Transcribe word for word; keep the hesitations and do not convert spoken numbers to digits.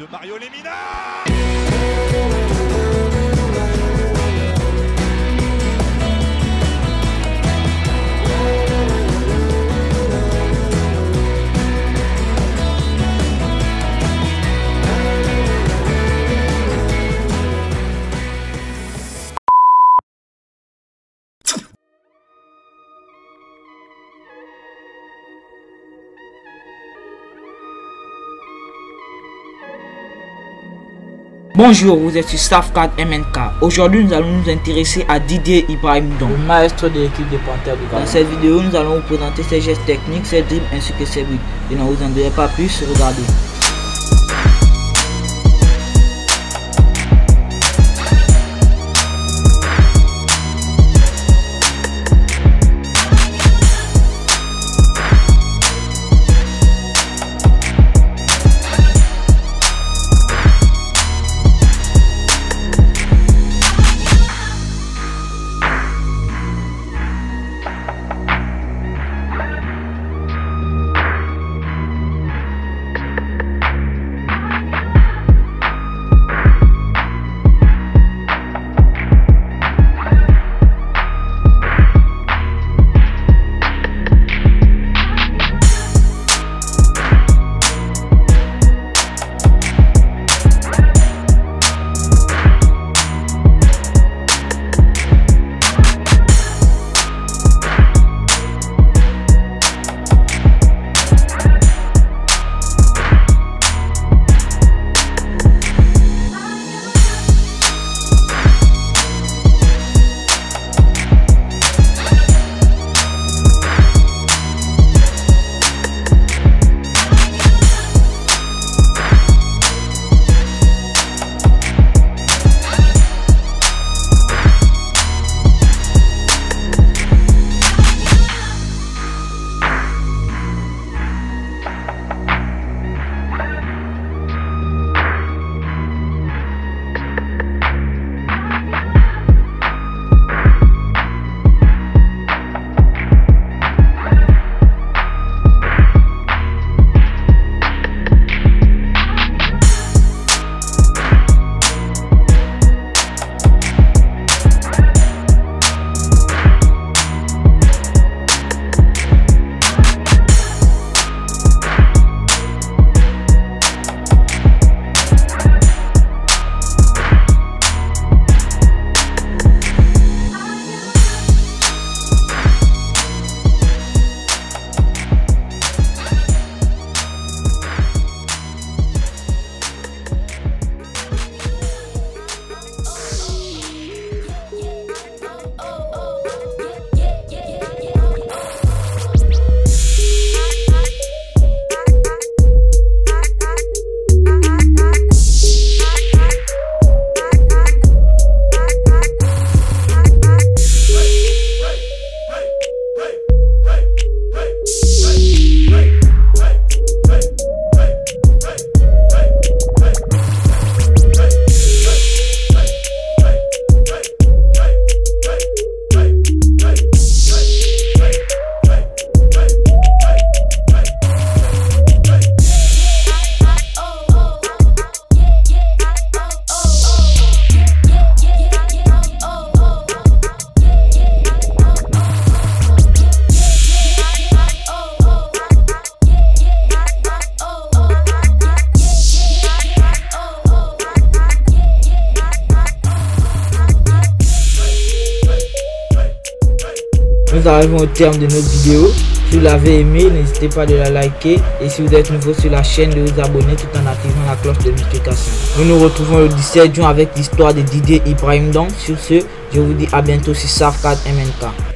de Mario Lemina. Bonjour, vous êtes sur SAFCAD M N K. Aujourd'hui, nous allons nous intéresser à Didier Ibrahim Ndong, le maître de l'équipe des Panthères du Gabon. Dans cette vidéo, nous allons vous présenter ses gestes techniques, ses dribbles ainsi que ses buts. Je ne vous en dirai pas plus, regardez. Nous arrivons au terme de notre vidéo. Si vous l'avez aimé, n'hésitez pas à la liker. Et si vous êtes nouveau sur la chaîne, de vous abonner tout en activant la cloche de notification. Nous nous retrouvons le dix-sept juin avec l'histoire de Didier Ibrahim Ndong. Sur ce, je vous dis à bientôt sur SAFCAD M N K.